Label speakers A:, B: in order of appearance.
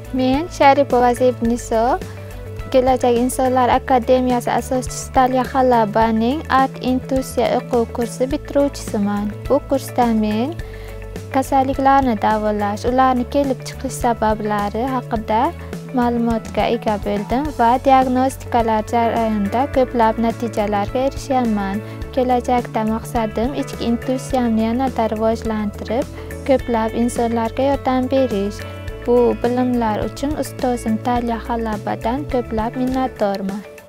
A: Men Sharipova Zebniso, Kelajak insonlar akademiyasi asoschisi Talya Xalabaning Art Intuitsiya o'quv kursi bitiruvchisiman. Bu kursda men kasalliklarni davolash, ularni kelib chiqish sabablari haqida ma'lumotga ega bo'ldim va diagnostikalar jarayonida ko'plab natijalarga erishaman. Kelajakda maqsadim ichki intuitsiyamni yanada rivojlantirib, ko'plab insonlarga yordam berish. Bu bilimlar uchun ustozim Talya Xalabadan ko'plab minnatdorman.